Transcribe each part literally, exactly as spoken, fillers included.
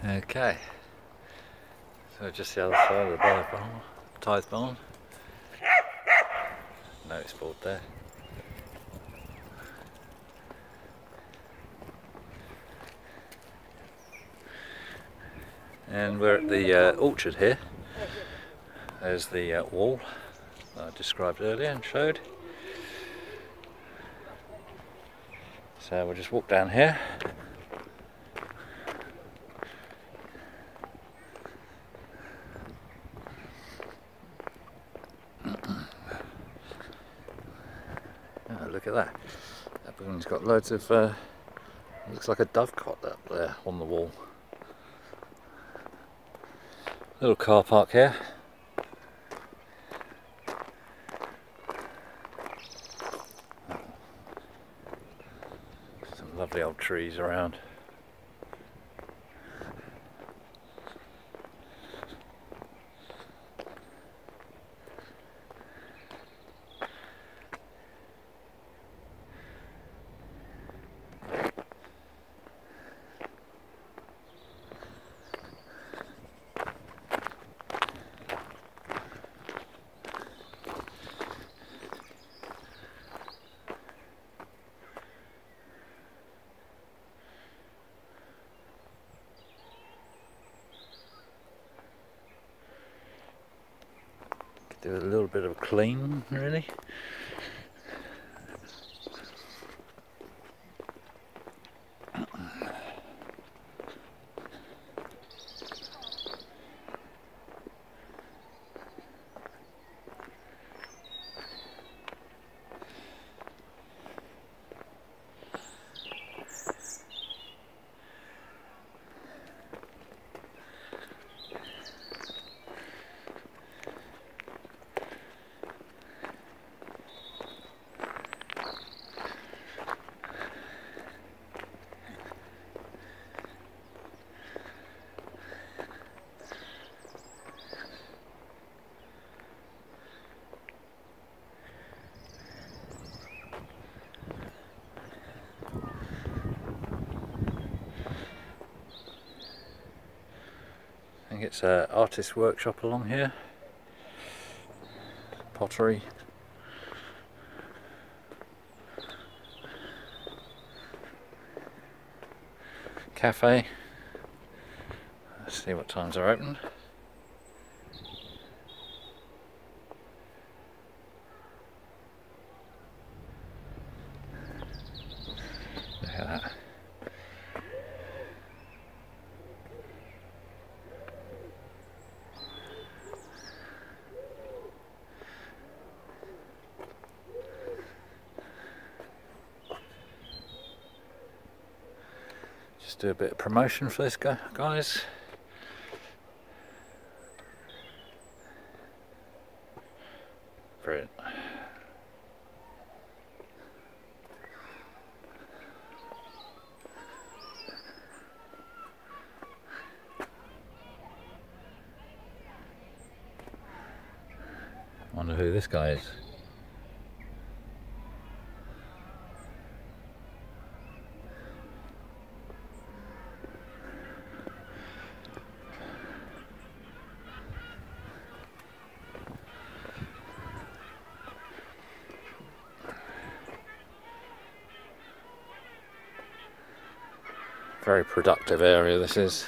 Okay, so just the other side of the Tithe Barn, Tithe Barn. Notice board there. And we're at the uh, orchard here. There's the uh, wall that I described earlier and showed. So we'll just walk down here. Oh, look at that. That balloon's got loads of, uh, looks like a dovecot up there on the wall. Little car park here. Some lovely old trees around. Do a little bit of a clean, really. I think it's an artist workshop along here. Pottery. Cafe. Let's see what times are open. Look at that. Just do a bit of promotion for this guy, guys. Brilliant. Wonder who this guy is. Very productive area this is.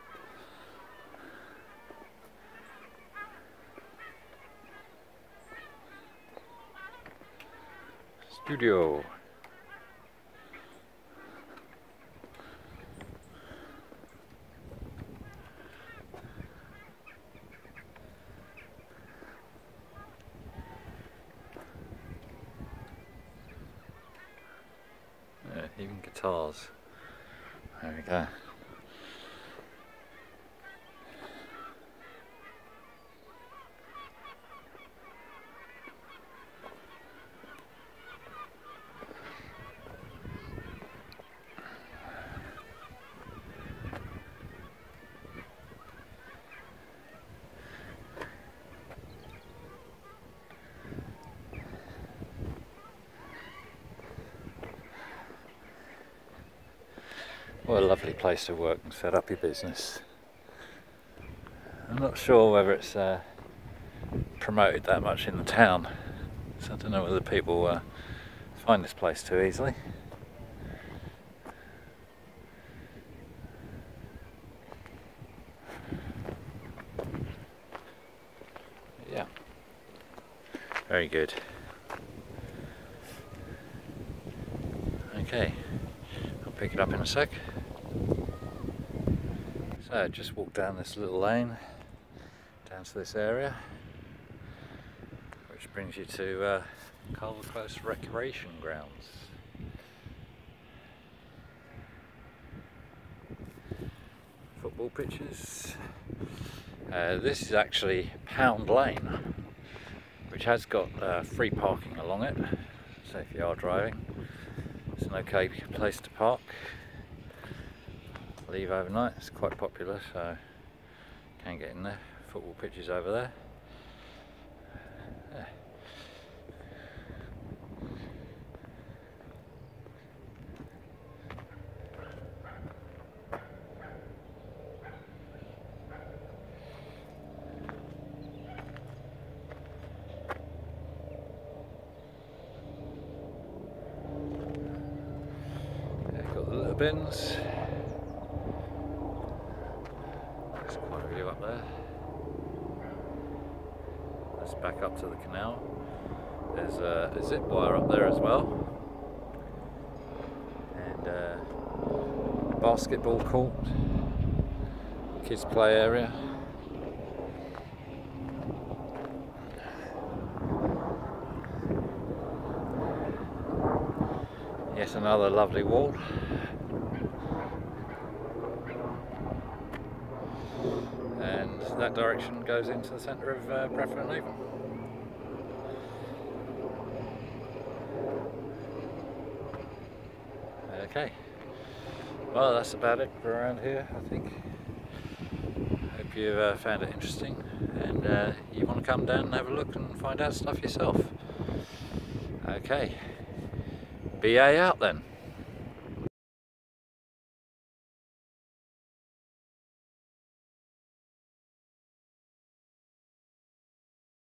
Studio. Yeah, even guitars. There we go. What a lovely place to work and set up your business. I'm not sure whether it's uh, promoted that much in the town, so I don't know whether people uh, find this place too easily. Yeah, very good. Okay, I'll pick it up in a sec. So just walk down this little lane down to this area, which brings you to uh, Culver Close Recreation Grounds. Football pitches. Uh, this is actually Pound Lane, which has got uh, free parking along it, so if you are driving, it's an okay place to park. Leave overnight, it's quite popular, so can get in there. Football pitches over there. Yeah. Yeah, got the little bins. There's quite a view up there. Let's back up to the canal. There's a, a zip wire up there as well, and a basketball court, kids play area. Yes, another lovely wall. And that direction goes into the centre of uh, Bradford and Avon. Okay, well that's about it for around here, I think. Hope you uh, found it interesting, and uh, you want to come down and have a look and find out stuff yourself. Okay, B A out then.